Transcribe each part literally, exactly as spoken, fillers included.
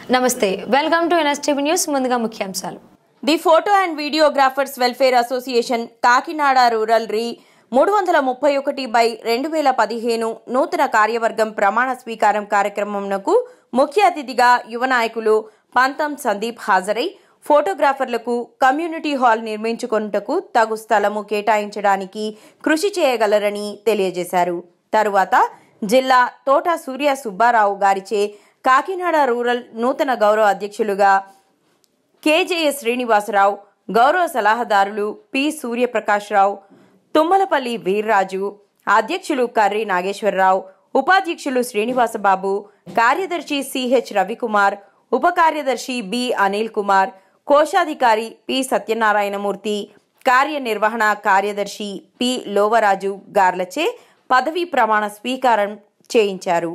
నమస్తే, welcome to NSTV news. ముందుగా ముఖ్యాంశాలు. The photo and videographers welfare association Kakinada rural రీ మూడు వందల ముప్పై ఒకటి బై రెండు వేల పదిహేను నూతన కార్యవర్గం ప్రమాణ స్వీకారం కార్యక్రమంకు ముఖ్య అతిథిగా యువ నాయకులు పంతం సందీప్ హాజరై ఫోటోగ్రాఫర్లకు కమ్యూనిటీ హాల్ నిర్మించుకొనుటకు తగు స్థలము కేటాయించడానికి కృషి చేయగలరని తెలియజేశారు. తరువాత జిల్లా తోట సూర్య సుబ్బారావు గారిచే కాకినాడ రూరల్ నూతన గౌరవ అధ్యక్షులుగా కేజేఎస్ శ్రీనివాసరావు, గౌరవ సలహాదారులు పి సూర్యప్రకాశ్రావు, తుమ్మలపల్లి వీర్రాజు, అధ్యక్షులు కర్రీ నాగేశ్వరరావు, ఉపాధ్యక్షులు శ్రీనివాసబాబు, కార్యదర్శి సిహెచ్ రవికుమార్, ఉప కార్యదర్శి బి అనిల్ కుమార్, కోశాధికారి పి సత్యనారాయణమూర్తి, కార్యనిర్వహణ కార్యదర్శి పి లోవరాజు గార్లచే పదవీ ప్రమాణ స్వీకారం చేయించారు.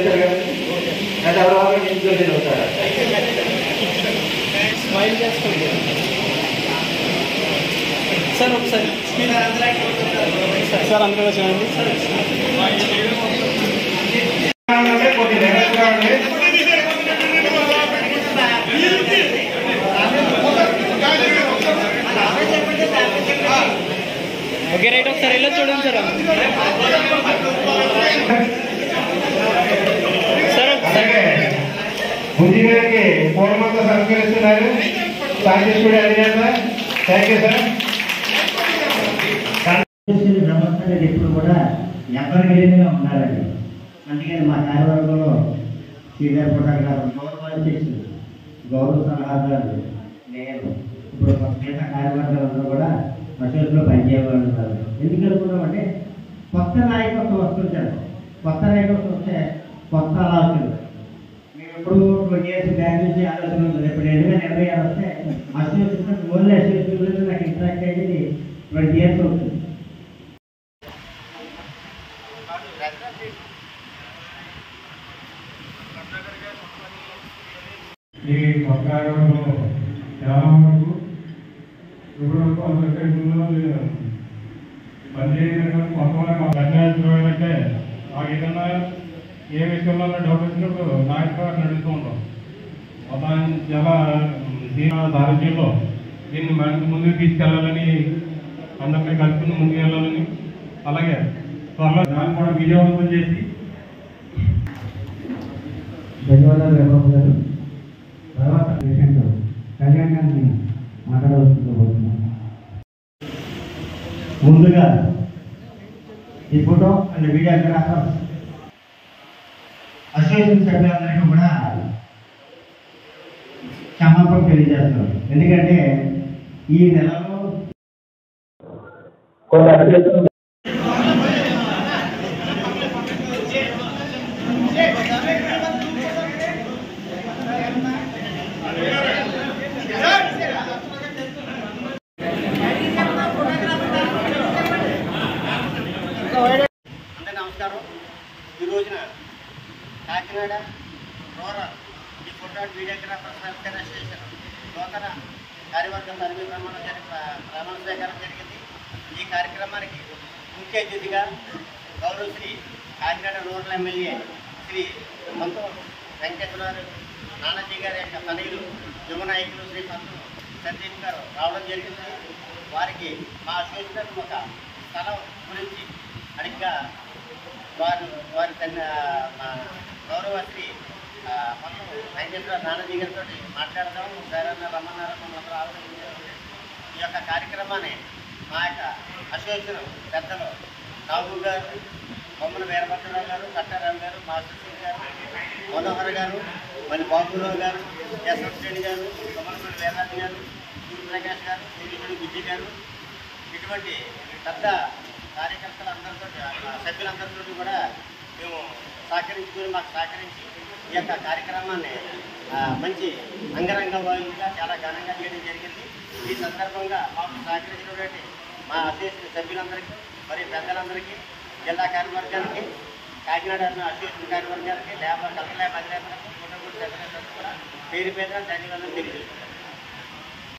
సార్ ఒకసారి సార్ అందరూ చూడండి. ఓకే రైట్, ఒకసారి వెళ్ళి చూడండి సార్. సార్ బుద్ధి గారికి పూర్ణమంతా సహకరిస్తున్నారు. సాంకేశ్వరి అధినేత. Thank you sir. వ్యవస్థ ఎప్పుడు కూడా ఎవరికైనా ఉండాలండి. అందుకని మా కార్యవర్గంలో సీనియర్ ఫోటోగ్రాఫర్, గౌరవ అధ్యక్షులు, గౌరవ సలహాదారులు, నేను ఇప్పుడు మిగతా కార్యవర్గాలందరూ కూడా అసోసియేషన్లో పనిచేయవాళ్ళు ఉన్నారు. ఎందుకు అనుకున్నామంటే కొత్త నాయకత్వం వస్తుంటారు. కొత్త నాయకత్వం వస్తే కొత్త ఆలోచనలు. మేము ఎప్పుడు ట్వంటీ ఇయర్స్ బ్యాక్ నుంచి ఆలోచన ఉంటుంది. ఇప్పుడు రెండు వేల ఇరవై ఆరు వస్తే అసోసియేషన్ ఓన్లీ అసోసియేషన్ నాకు ఇంట్రాక్ట్ అయ్యేది ట్వంటీ ఇయర్స్ అవుతుంది. ఈ కొత్త కార్యక్రమంలో చాలా వరకు ఇప్పుడు అందరికీ పనిచేయడం కొత్త వాళ్ళకి పనిచేయాలంటే మాకు ఏదన్నా ఏ విషయంలో డౌట్ వచ్చినప్పుడు నాయకులు నడుస్తూ ఉంటాం. మొత్తం చాలా సారథ్యంలో దీన్ని మనకు ముందుకు తీసుకెళ్లాలని, అందరినీ కలుపుకుని ముందుకు వెళ్ళాలని, అలాగే త్వరలో దాన్ని కూడా విజయవంతం చేసి ధన్యవాదాలు బాబు గారు. తర్వాత పేషెంట్ కళ్యాణాన్ని మాట్లాడవలసిందిగా. ముందుగా ఈ ఫోటో అండ్ వీడియోగ్రాఫర్ అసోసియేషన్ సభ్యులందరికీ కూడా క్షమాపణ తెలియజేస్తున్నారు. ఎందుకంటే ఈ నెలలో కొన్ని అందరికీ నమస్కారం. ఈ రోజున కాకినాడ రూరల్ ఈ photo and videographers welfare association నూతన కార్యవర్గం పదవీ ప్రమాణ ప్రమాణ స్వీకారం జరిగింది. ఈ కార్యక్రమానికి ముఖ్య అతిథిగా గౌరవ శ్రీ కాకినాడ రూరల్ ఎమ్మెల్యే శ్రీ పంతం వెంకటేశ్వరరావు నానాజీ గారి యొక్క తనయులు యువ నాయకులు శ్రీ పంతం సందీప్ గారు రావడం జరిగింది. వారికి మా అసోసియేషన్ ఒక స్థలం గురించి అడిగ్గా వారు వారి తన మా గౌరవ శ్రీ పంతం వెంకటేశ్వర నానాజీ గారితో మాట్లాడదాం సరైన రమ్మన్నారు. మమ్మల్ని ఆలోచించారు. ఈ యొక్క కార్యక్రమాన్ని మా యొక్క అసోసియేషన్ పెద్దలు రావు గారు, బొమ్మల వీరభద్రరావు గారు, కట్టారావు గారు, మాస్టర్ సింగ్ గారు, మనోహర్ గారు, మళ్ళీ బాబురావు గారు, యశ్వంత్ గారు, కొమ్మలపల్లి వీరరాజు గారు, సూర్యప్రకాష్ గారు, సూర్యుడు విజయ్ గారు, ఇటువంటి పెద్ద కార్యకర్తలందరితో సభ్యులందరితో కూడా మేము సహకరించుకొని మాకు సహకరించి ఈ యొక్క కార్యక్రమాన్ని మంచి అంగరంగ వైభవంగా చాలా ఘనంగా చేయడం జరిగింది. ఈ సందర్భంగా మాకు సహకరించినటువంటి మా అసోసియేషన్ సభ్యులందరికీ, మరియు పెద్దలందరికీ, జిల్లా కార్యవర్గానికి, కాకినాడ అసోసియేషన్ కార్యవర్గానికి, లేబర్ కలెక్టర్ ల్యాబ్ అధినేతలకు, ఫోటోగ్రఫీ సభ్యులందరికీ కూడా పేరు పేరున ధన్యవాదాలు తెలియజేస్తున్నాను.